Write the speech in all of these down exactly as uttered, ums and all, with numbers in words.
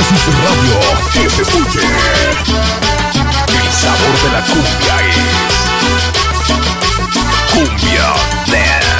Éxtasis Radio, que se escuche. El sabor de la cumbia es Cumbia Dance.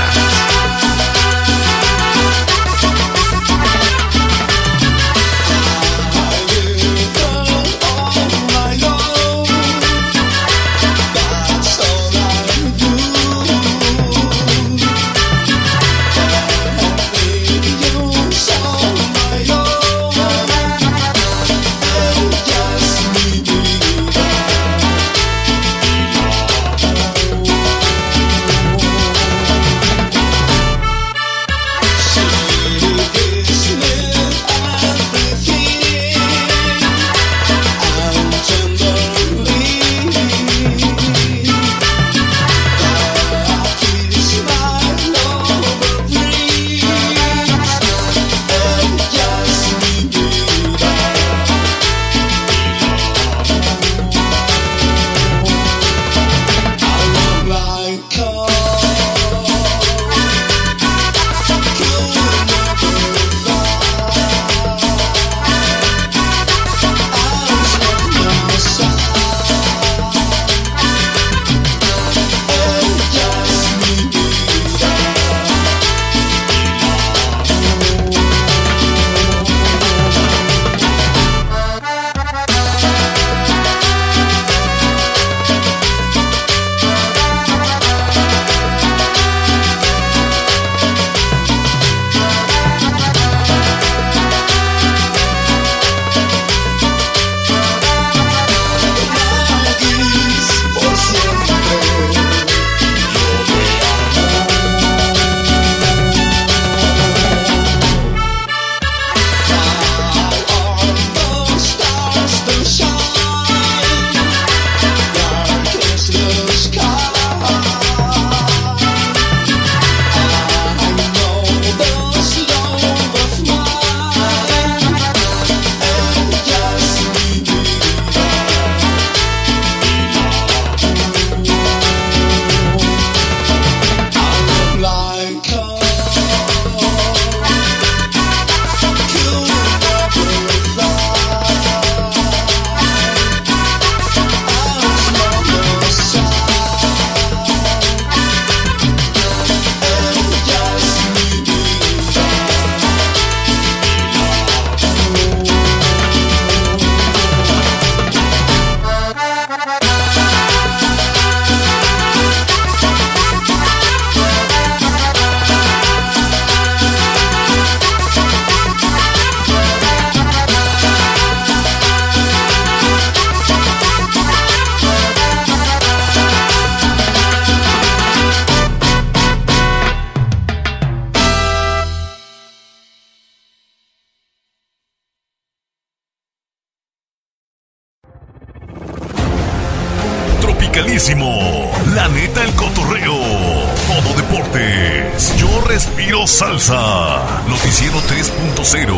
La neta, el cotorreo. Todo deportes. Yo respiro salsa. Noticiero tres punto cero.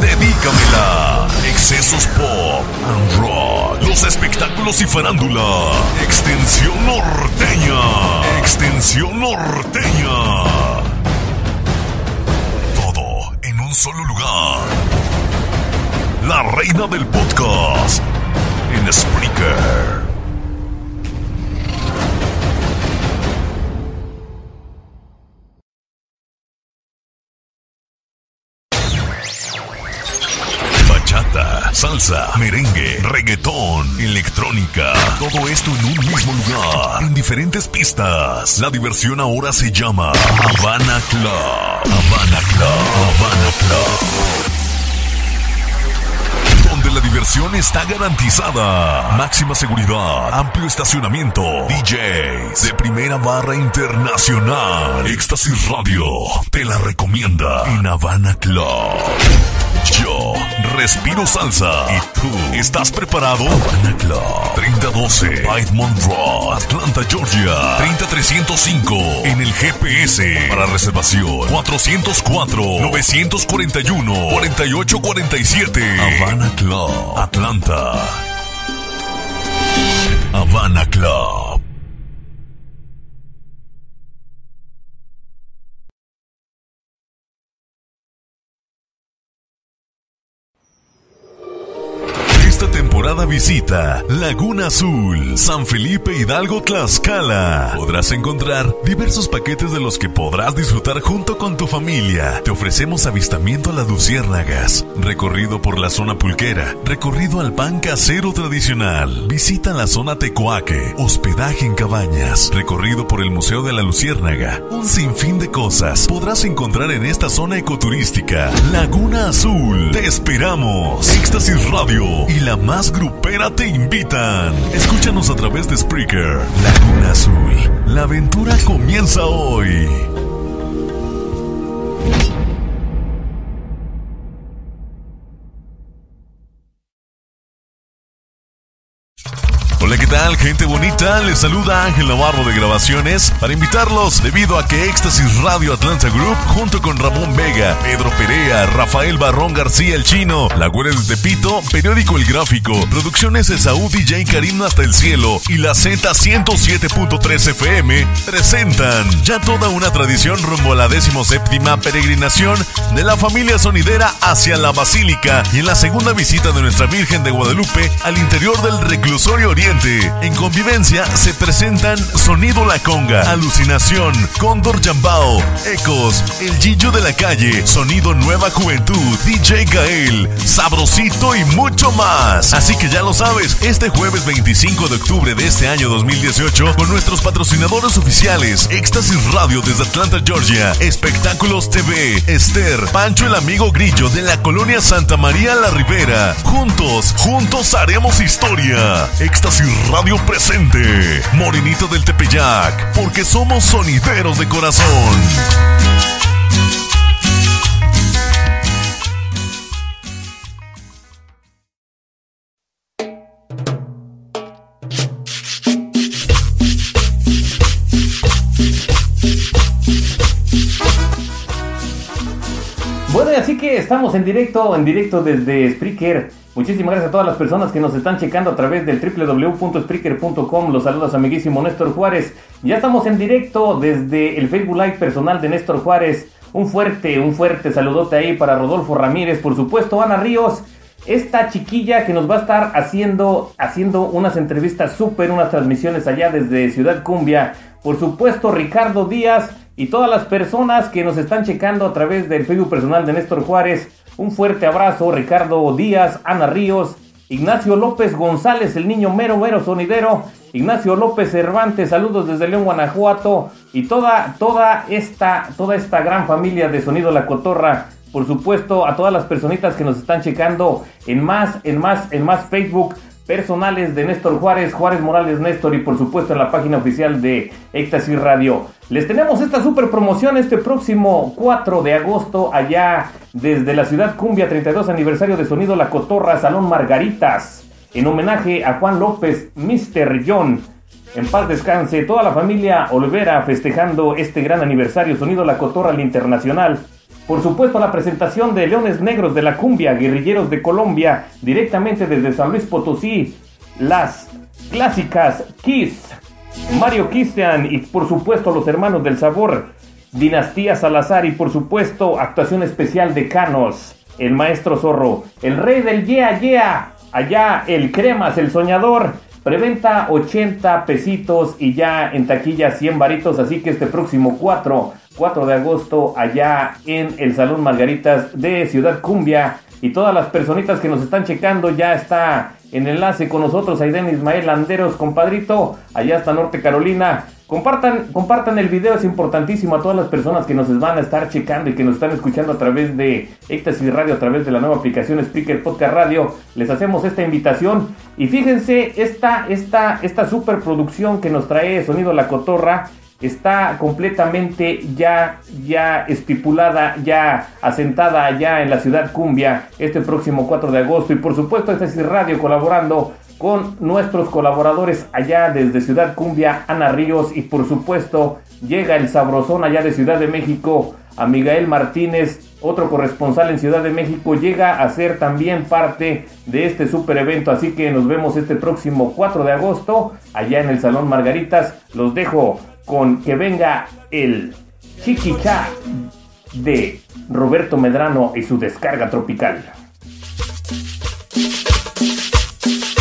Dedícamela. Excesos pop and rock. Los espectáculos y farándula. Extensión norteña. Extensión norteña. Todo en un solo lugar. La reina del podcast. En Spreaker. Salsa, merengue, reggaetón, electrónica, todo esto en un mismo lugar, en diferentes pistas. La diversión ahora se llama Havana Club. Havana Club, Havana Club. Donde la diversión está garantizada. Máxima seguridad, amplio estacionamiento, D Js de primera barra internacional. Éxtasis Radio te la recomienda en Havana Club. Yo respiro salsa. ¿Y tú estás preparado? Havana Club treinta doce Piedmont Road, Atlanta, Georgia treinta trescientos cinco. En el G P S para reservación cuatrocientos cuatro, novecientos cuarenta y uno, cuarenta y ocho cuarenta y siete. Havana Club, Atlanta. Havana Club. temporada visita Laguna Azul, San Felipe Hidalgo, Tlaxcala. Podrás encontrar diversos paquetes de los que podrás disfrutar junto con tu familia. Te ofrecemos avistamiento a las luciérnagas, recorrido por la zona pulquera, recorrido al pan casero tradicional, visita la zona Tecoaque, hospedaje en cabañas, recorrido por el Museo de la Luciérnaga. Un sinfín de cosas podrás encontrar en esta zona ecoturística. Laguna Azul, te esperamos. Éxtasis Radio y La Más Grupera te invitan. Escúchanos a través de Spreaker. Laguna Azul, la aventura comienza hoy. Hola, ¿qué tal, gente bonita? Les saluda Ángel Navarro de Grabaciones para invitarlos debido a que Éxtasis Radio Atlanta Group, junto con Ramón Vega, Pedro Perea, Rafael Barrón García el Chino, La Güera de Tepito, Periódico El Gráfico, Producciones Esaú D J Karim Hasta el Cielo y la Z ciento siete punto tres F M presentan ya toda una tradición rumbo a la decimoséptima peregrinación de la familia sonidera hacia la Basílica y en la segunda visita de nuestra Virgen de Guadalupe al interior del Reclusorio Oriente. En convivencia se presentan Sonido La Conga, Alucinación, Cóndor Jambao, Ecos, El Gillo de la Calle, Sonido Nueva Juventud, D J Gael, Sabrosito y mucho más. Así que ya lo sabes, este jueves veinticinco de octubre de este año dos mil dieciocho, con nuestros patrocinadores oficiales, Éxtasis Radio desde Atlanta, Georgia, Espectáculos T V, Esther, Pancho el Amigo Grillo de la colonia Santa María La Ribera. Juntos, juntos haremos historia. Éxtasis Radio presente, Morenito del Tepeyac, porque somos sonideros de corazón. Bueno, y así que estamos en directo, en directo desde Spreaker. Muchísimas gracias a todas las personas que nos están checando a través del doble u doble u doble u punto spreaker punto com. Los saludos amiguísimo Néstor Juárez. Ya estamos en directo desde el Facebook Live personal de Néstor Juárez. Un fuerte, un fuerte saludote ahí para Rodolfo Ramírez, por supuesto Ana Ríos, esta chiquilla que nos va a estar haciendo, haciendo unas entrevistas súper, unas transmisiones allá desde Ciudad Cumbia. Por supuesto Ricardo Díaz y todas las personas que nos están checando a través del Facebook personal de Néstor Juárez. Un fuerte abrazo, Ricardo Díaz, Ana Ríos, Ignacio López González, el niño mero mero sonidero, Ignacio López Cervantes, saludos desde León, Guanajuato, y toda, toda esta, toda esta gran familia de Sonido La Cotorra. Por supuesto, a todas las personitas que nos están checando en más, en más, en más Facebook personales de Néstor Juárez, Juárez Morales Néstor, y por supuesto en la página oficial de Éxtasis Radio. Les tenemos esta super promoción este próximo cuatro de agosto allá desde la Ciudad Cumbia, treinta y dos aniversario de Sonido La Cotorra, Salón Margaritas, en homenaje a Juan López, mister John. En paz descanse, toda la familia Olvera festejando este gran aniversario, Sonido La Cotorra al Internacional. Por supuesto, la presentación de Leones Negros de la Cumbia, Guerrilleros de Colombia, directamente desde San Luis Potosí, las clásicas Kiss, Mario Cristian y por supuesto los Hermanos del Sabor, Dinastía Salazar y por supuesto actuación especial de Canos, el Maestro Zorro, el Rey del Yeah Yeah, allá el Cremas, el Soñador. Preventa ochenta pesitos y ya en taquilla cien varitos, así que este próximo cuatro de agosto allá en el Salón Margaritas de Ciudad Cumbia. Y todas las personitas que nos están checando, ya está en enlace con nosotros Aiden Ismael Landeros, compadrito, allá hasta Norte Carolina. Compartan, compartan el video, es importantísimo a todas las personas que nos van a estar checando y que nos están escuchando a través de Éxtasis Radio, a través de la nueva aplicación Spreaker Podcast Radio. Les hacemos esta invitación y fíjense, esta, esta, esta superproducción que nos trae Sonido La Cotorra está completamente ya, ya estipulada, ya asentada allá en la Ciudad Cumbia este próximo cuatro de agosto. Y por supuesto Éxtasis Radio colaborando con nuestros colaboradores allá desde Ciudad Cumbia, Ana Ríos, y por supuesto llega el sabrosón allá de Ciudad de México, a Miguel Martínez, otro corresponsal en Ciudad de México, llega a ser también parte de este super evento, así que nos vemos este próximo cuatro de agosto allá en el Salón Margaritas. Los dejo con que venga el Chiquichá de Roberto Medrano y su descarga tropical.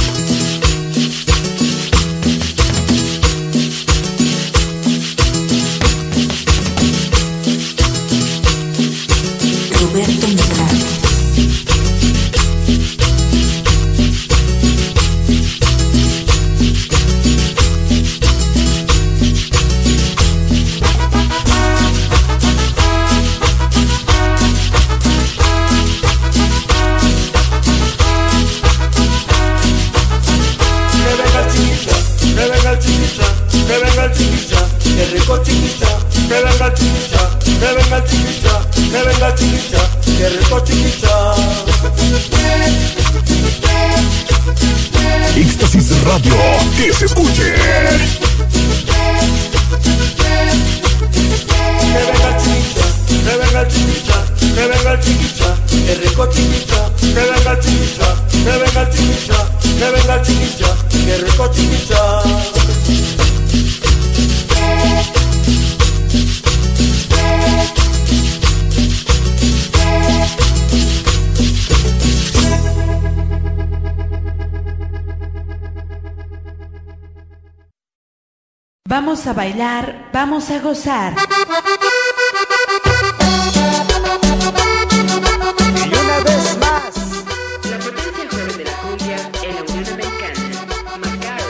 Radio, que se escuche. Que venga el chiquicha, que venga el chiquicha, que venga el chiquicha, que rico chiquicha, que venga el chiquicha, que venga el chiquicha, que venga el chiquicha, que rico chiquicha. Vamos a bailar, vamos a gozar. Y una vez más, La potencia joven de la cumbia en la Unión Americana, Macao.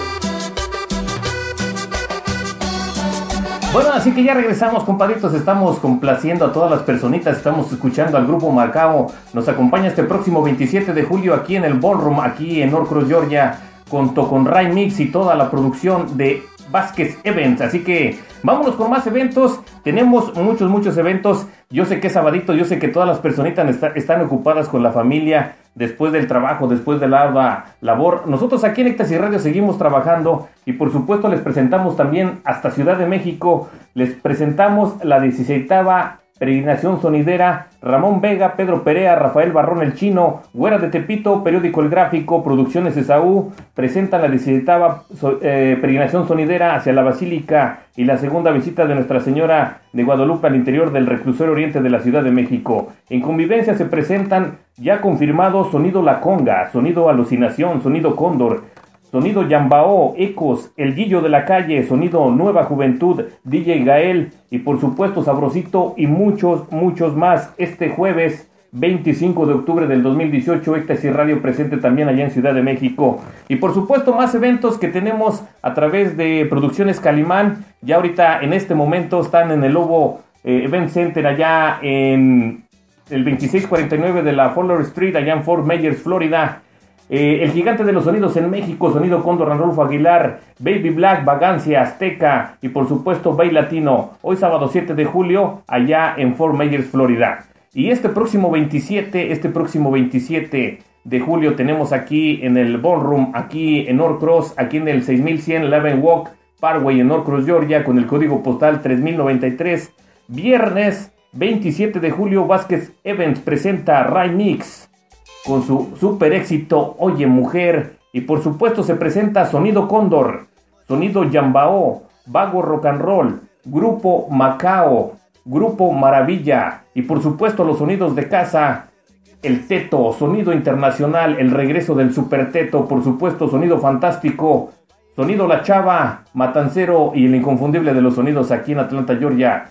Bueno, así que ya regresamos, compadritos. Estamos complaciendo a todas las personitas. Estamos escuchando al grupo Macao. Nos acompaña este próximo veintisiete de julio aquí en el Ballroom, aquí en Norcross, Georgia, junto con Ray Mix y toda la producción de Vázquez Events. Así que vámonos con más eventos. Tenemos muchos, muchos eventos. Yo sé que es sabadito, yo sé que todas las personitas está, están ocupadas con la familia después del trabajo, después de la ardua labor. Nosotros aquí en Éxtasis Radio seguimos trabajando y por supuesto les presentamos también hasta Ciudad de México. Les presentamos la dieciseisava peregrinación sonidera. Ramón Vega, Pedro Perea, Rafael Barrón el Chino, Güera de Tepito, Periódico El Gráfico, Producciones Esaú presentan la dieciseisava eh, peregrinación sonidera hacia la Basílica y la segunda visita de Nuestra Señora de Guadalupe al interior del reclusorio oriente de la Ciudad de México. En convivencia se presentan ya confirmados Sonido La Conga, Sonido Alucinación, Sonido Cóndor, Sonido Yambao, Ecos, El Guillo de la Calle, Sonido Nueva Juventud, D J Gael y por supuesto Sabrosito y muchos, muchos más. Este jueves veinticinco de octubre del dos mil dieciocho, Éxtasis Radio presente también allá en Ciudad de México. Y por supuesto más eventos que tenemos a través de Producciones Calimán. Ya ahorita en este momento están en el Lobo eh, Event Center allá en el veintiséis cuarenta y nueve de la Fowler Street, allá en Fort Myers, Florida. Eh, el Gigante de los Sonidos en México, Sonido Cóndor, Ranulfo Aguilar, Baby Black, Vagancia, Azteca y por supuesto Bay Latino. Hoy sábado siete de julio allá en Fort Myers, Florida. Y este próximo veintisiete, este próximo veintisiete de julio tenemos aquí en el Ballroom, aquí en Norcross, aquí en el seis mil cien Leven Walk Parkway en Norcross, Georgia, con el código postal tres mil noventa y tres. Viernes veintisiete de julio, Vázquez Events presenta Ray Mix con su super éxito Oye Mujer. Y por supuesto se presenta Sonido Cóndor, Sonido Yambao, Vago Rock and Roll, Grupo Macao, Grupo Maravilla y por supuesto los sonidos de casa, el Teto, Sonido Internacional, el regreso del Super Teto, por supuesto Sonido Fantástico, Sonido La Chava, Matancero y el inconfundible de los sonidos aquí en Atlanta, Georgia,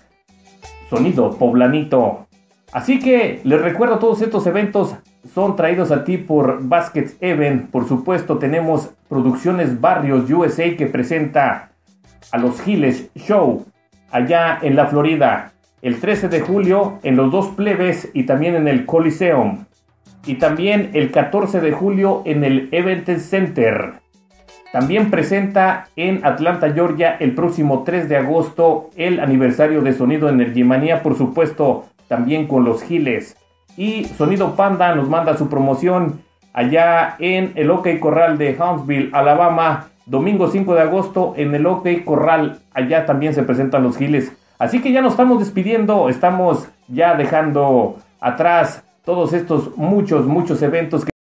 Sonido Poblanito. Así que les recuerdo, todos estos eventos son traídos a ti por Vázquez Event. Por supuesto tenemos Producciones Barrios U S A que presenta a los Giles Show allá en la Florida el trece de julio en los dos plebes y también en el Coliseum, y también el catorce de julio en el Event Center. También presenta en Atlanta, Georgia el próximo tres de agosto el aniversario de Sonido Energimanía, por supuesto también con los Giles. Y Sonido Panda nos manda su promoción allá en el OK Corral de Huntsville, Alabama, domingo cinco de agosto en el OK Corral. Allá también se presentan los Giles. Así que ya nos estamos despidiendo, estamos ya dejando atrás todos estos muchos, muchos eventos que